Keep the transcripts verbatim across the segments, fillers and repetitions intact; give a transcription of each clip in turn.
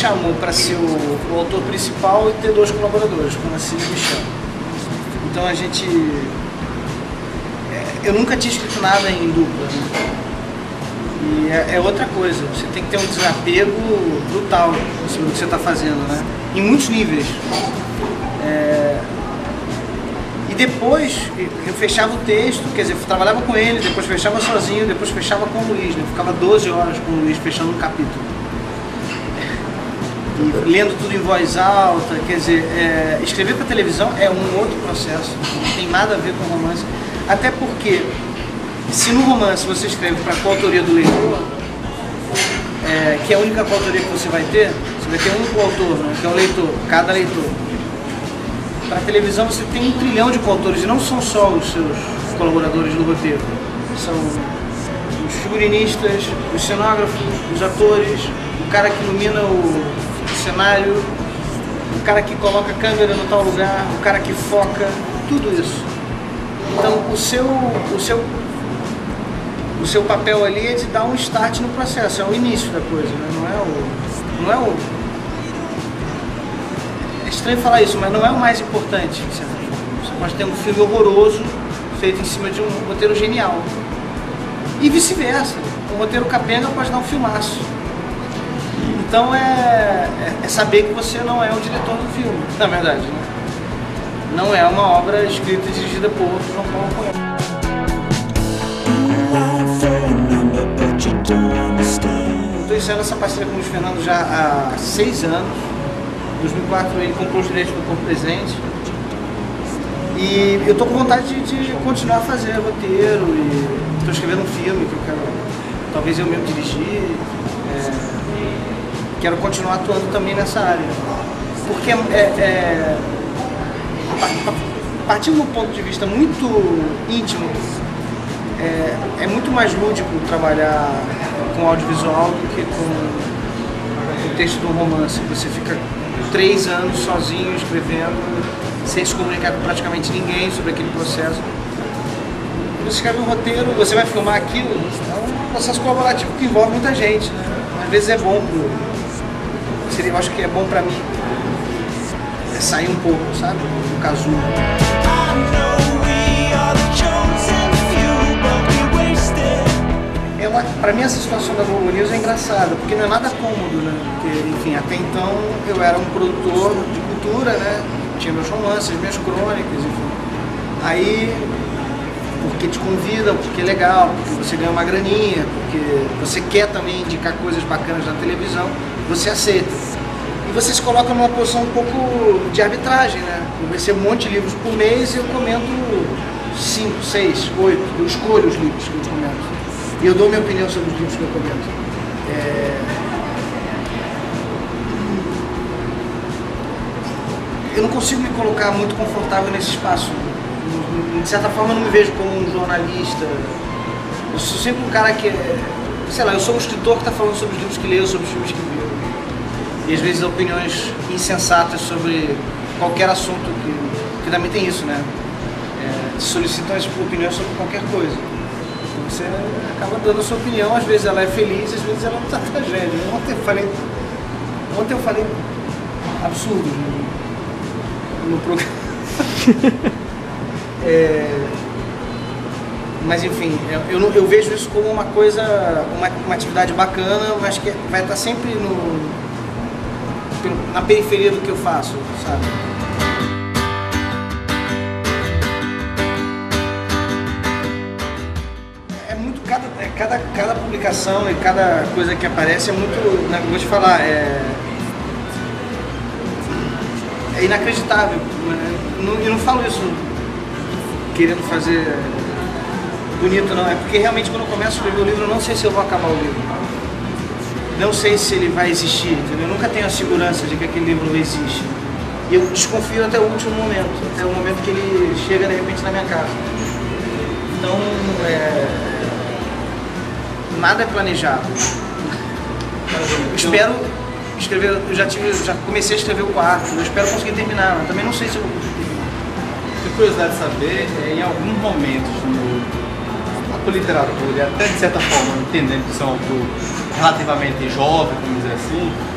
chamou para ser o, o autor principal e ter dois colaboradores, como a Cine me chama. Então a gente... Eu nunca tinha escrito nada em dupla, né? E é, é outra coisa, você tem que ter um desapego brutal sobre o que você está fazendo, né? Em muitos níveis. É... E depois eu fechava o texto, quer dizer, eu trabalhava com ele, depois fechava sozinho, depois fechava com o Luiz, né? Eu ficava doze horas com o Luiz fechando um capítulo. E lendo tudo em voz alta, quer dizer, é... escrever para televisão é um outro processo, não tem nada a ver com romance. Até porque, se no romance você escreve para a coautoria do leitor, é, que é a única coautoria que você vai ter, você vai ter um coautor, né, que é o leitor, cada leitor. Para a televisão você tem um trilhão de coautores, e não são só os seus colaboradores do roteiro. São os figurinistas, os cenógrafos, os atores, o cara que ilumina o cenário, o cara que coloca a câmera no tal lugar, o cara que foca, tudo isso. Então o seu, o seu, o seu papel ali é de dar um start no processo, é o início da coisa, né? Não é o, não é o, é estranho falar isso, mas não é o mais importante. Você pode ter um filme horroroso feito em cima de um roteiro genial e vice-versa. Um roteiro capenga pode dar um filmaço. Então é, é, é saber que você não é o diretor do filme, na verdade, né? Não é uma obra escrita e dirigida por outro João Paulo Coelho. Estou ensaiando essa parceria com o Luiz Fernando já há seis anos. Em dois mil e quatro ele comprou os direitos do Corpo Presente. E eu estou com vontade de, de continuar a fazer roteiro. E estou escrevendo um filme que eu quero, talvez eu mesmo dirigir. É, quero continuar atuando também nessa área. Porque é, é partindo de um ponto de vista muito íntimo, é, é muito mais lúdico trabalhar com audiovisual do que com o texto de um romance. Você fica três anos sozinho escrevendo, sem se comunicar com praticamente ninguém sobre aquele processo. Você escreve um roteiro, você vai filmar aquilo, é um processo colaborativo que envolve muita gente, né? Às vezes é bom, pro, seria, eu acho que é bom pra mim é sair um pouco, sabe, do casulo. Ela, pra mim essa situação da Globo News é engraçada, porque não é nada cômodo, né? Porque, enfim, até então eu era um produtor de cultura, né? Tinha meus romances, minhas crônicas, enfim. Aí, porque te convidam, porque é legal, porque você ganha uma graninha, porque você quer também indicar coisas bacanas na televisão, você aceita. E você se coloca numa posição um pouco de arbitragem, né? Eu recebo um monte de livros por mês e eu comento cinco, seis, oito, eu escolho os livros que eu comento. E eu dou minha opinião sobre os livros que eu comento. É... Eu não consigo me colocar muito confortável nesse espaço. De certa forma eu não me vejo como um jornalista. Eu sou sempre um cara que é... Sei lá, eu sou um escritor que está falando sobre os livros que leu, sobre os filmes que viu. E às vezes opiniões insensatas sobre qualquer assunto, que, que também tem isso, né? É, solicitam as opiniões sobre qualquer coisa. Então você acaba dando a sua opinião, às vezes ela é feliz, às vezes ela é uma tragédia. Ontem eu falei, ontem eu falei absurdo no, no programa. é, mas enfim, eu, eu, eu vejo isso como uma coisa, uma, uma atividade bacana, mas que vai estar sempre no... na periferia do que eu faço, sabe? É muito, cada, é, cada, cada publicação e cada coisa que aparece é muito, né, vou te falar, é, é inacreditável. E não, eu não falo isso querendo fazer bonito, não, é porque realmente quando eu começo a escrever o livro eu não sei se eu vou acabar o livro. Não sei se ele vai existir, entendeu? Eu nunca tenho a segurança de que aquele livro existe. E eu desconfio até o último momento, até o momento que ele chega de repente na minha casa. Então, é... nada é planejado. Eu espero escrever, eu já, tive, já comecei a escrever o quarto, eu espero conseguir terminar, mas também não sei se eu vou conseguir terminar. Tenho curiosidade de saber, é, em alguns momentos na tua literatura, e até de certa forma, entendendo que você é um autor relativamente jovem, vamos dizer assim,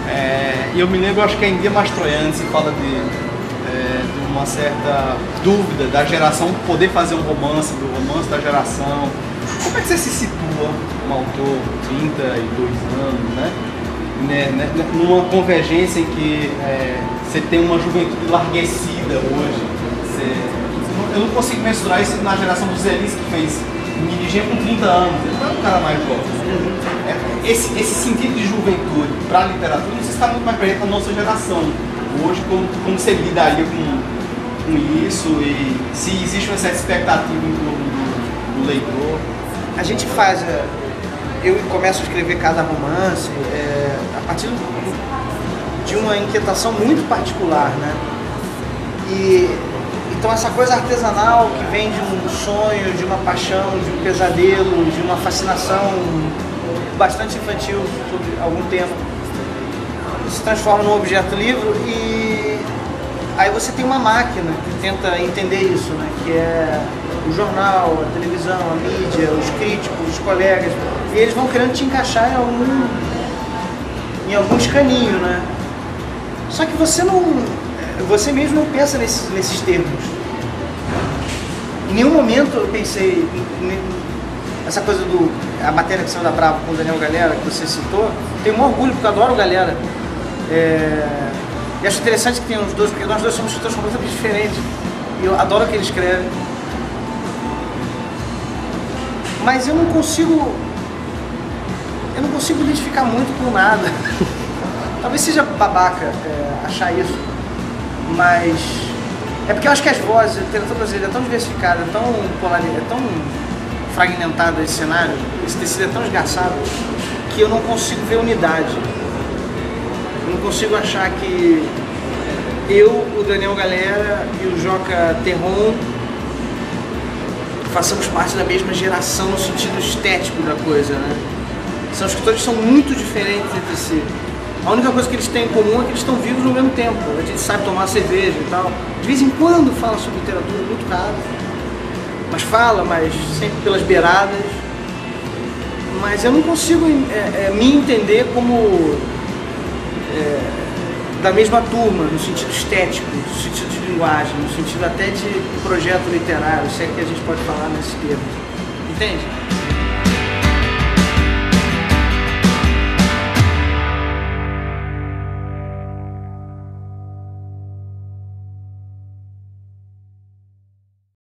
É, e eu me lembro, acho que é em Dia Mastroianni se fala de, é, de uma certa dúvida da geração poder fazer um romance, do romance da geração. Como é que você se situa, um autor de trinta e dois anos, né? Né, né, numa convergência em que é, você tem uma juventude enlarguecida hoje? Você, eu não consigo mensurar isso na geração do Zé Lins, que fez dirigir com trinta anos, ele não é um cara mais jovem. É, esse, esse sentido de juventude para a literatura, não sei se está muito mais presente na nossa geração. Hoje, como, como você lidaria com, com isso e se existe uma certa expectativa em torno do, do leitor? A gente faz, eu começo a escrever cada romance é, a partir de uma inquietação muito particular, né? E então essa coisa artesanal que vem de um sonho, de uma paixão, de um pesadelo, de uma fascinação bastante infantil sobre algum tema, se transforma num objeto livro e aí você tem uma máquina que tenta entender isso, né? Que é o jornal, a televisão, a mídia, os críticos, os colegas, e eles vão querendo te encaixar em algum, em algum escaninho, né? Só que você não, você mesmo não pensa nesses, nesses termos. Em nenhum momento eu pensei essa coisa do, a matéria que saiu da Bravo com o Daniel Galera, que você citou, tenho um orgulho porque eu adoro o Galera. É, e acho interessante que tem os dois, porque nós dois somos escritores completamente diferentes. E eu adoro o que ele escreve. Mas eu não consigo, eu não consigo identificar muito com nada. Talvez seja babaca é, achar isso, mas é porque eu acho que as vozes, a literatura brasileira é tão diversificada, tão polarizada, é tão fragmentada esse cenário, esse tecido é tão esgarçado, que eu não consigo ver unidade. Eu não consigo achar que eu, o Daniel Galera e o Joca Terron façamos parte da mesma geração no sentido estético da coisa, né? São escritores que são muito diferentes entre si. A única coisa que eles têm em comum é que eles estão vivos ao mesmo tempo. A gente sabe tomar cerveja e tal. De vez em quando fala sobre literatura, muito raro. Mas fala, mas sempre pelas beiradas. Mas eu não consigo é, é, me entender como é, da mesma turma, no sentido estético, no sentido de linguagem, no sentido até de projeto literário, se é que a gente pode falar nesse termo. Entende?